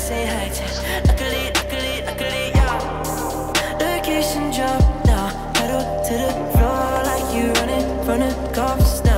same height. Luckily, luckily, luckily, yeah. Location drop now, pedal to the floor like you running from the cops now.